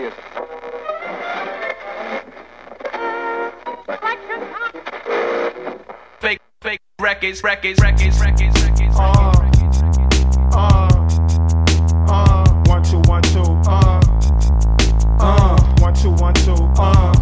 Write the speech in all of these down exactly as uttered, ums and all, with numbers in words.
serious. Fake, fake records, records, records, records, records. Uh, uh, uh, one, two, one, two, uh, uh, one, two, one, two, uh,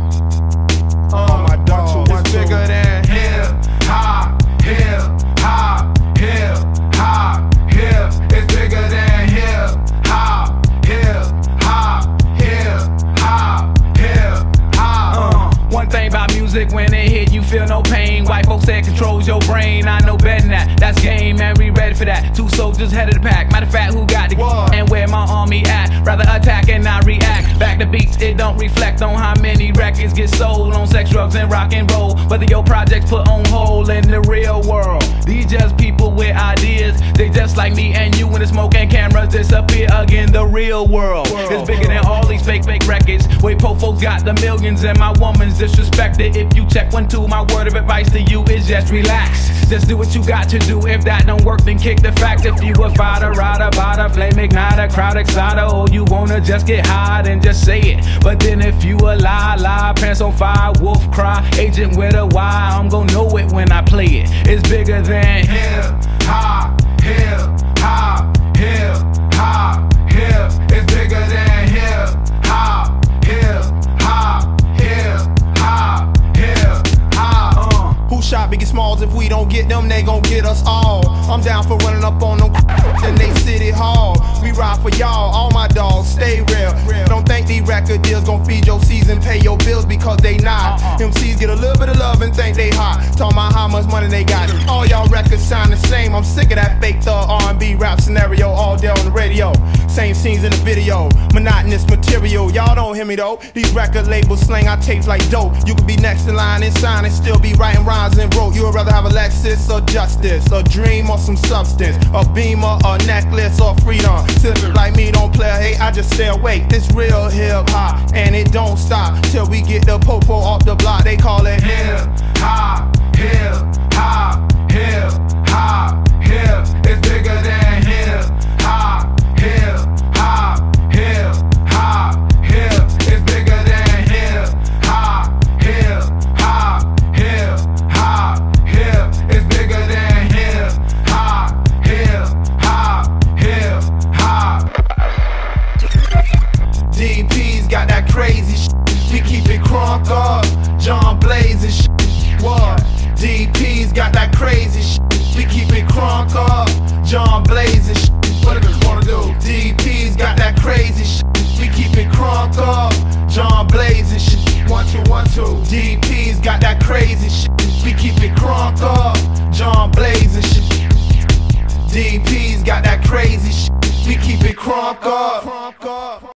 uh, my dog, it's bigger than hip hop, hip hop, hip hop, hip. It's bigger than hip hop, hip hop, hip hop, hip hop. Uh, one thing about music, when it hit, you feel no pain. White folks say it controls your brain. I know better than that. That's game, man. We ready for that. Two soldiers head of the pack. Matter of fact, who got the What? and where my army at? Rather attack and not react. Back to beats, it don't reflect on how many records get sold on sex, drugs, and rock and roll. Whether your projects put on hold in the real world. These just people with ideas. They just like me and you when the smoke and cameras disappear again. The real world is bigger than all these fake, fake records. Wait, po folks got the millions and my woman's disrespected. If you check one, two, my word of advice to you is just relax. Just do what you got to do. If that don't work, then kick the fact. If you a fighter, rider, bada, flame igniter, crowd exciter, or you wanna just get high, then just say it. But then if you a lie, lie, pants on fire, wolf cry, agent with a Y, I'm gonna know it when I play it. It's bigger than hip hop, hip hop, hip hop, hip. It's bigger than hip hop, hip hop, hip hop, hip hop. Uh, who shot Biggie Smalls? If we don't get them, they gon' get us all. I'm down for running up on them in they city hall. We ride for y'all, all my dogs, stay real. Don't think these record deals gon' feed your season, pay your bills, because they not. M Cs get a little bit of love and think they hot. Talking about how much money they got. All y'all records sound the same. I'm sick of that fake thug R and B rap scenario all day on the radio. Same scenes in the video, monotonous material. Y'all don't hear me though. These record labels slang our tapes like dope. You could be next in line and sign and still be writing rhymes and wrote. You would rather have a Lexus or justice, a dream or some substance, a beamer, a necklace or freedom. Sippin' like me don't play, hey, I just stay awake. This real hip hop, and it don't stop till we get the popo off the block. They call it hip hop, hip hop, hip hop, hip. It's bigger than hip hop, hip hop, hip hop, hip. It's bigger than hip hop, hip hop, hip hop, hip. It's bigger than hip hop, hip hop, hip hop. D P's got that crazy shit. We keep it crunk up. John Blaze and shit. What? D P's got that crazy shit. We keep it crunk up. John Blaze and shit. What do you wanna do? D P's got that crazy shit. We keep it crunk up. John Blaze and shit. One, two, one, two. D P's got that crazy shit. We keep it crunk up. John Blaze and shit. D P's got that crazy shit. We keep it crunk up.